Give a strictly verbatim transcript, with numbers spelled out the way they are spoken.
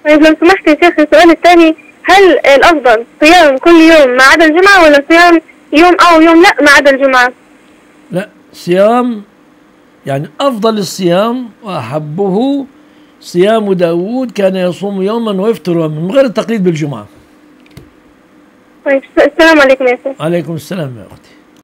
طيب لو سمحت يا شيخ، السؤال الثاني، هل الأفضل صيام كل يوم ما عدا الجمعة، ولا صيام يوم أو يوم لا ما عدا الجمعة؟ لا، صيام يعني أفضل الصيام وأحبه صيام داود، كان يصوم يوما ويفطر يوما من غير التقييد بالجمعة. طيب السلام عليكم يا شيخ. عليكم السلام يا أختي.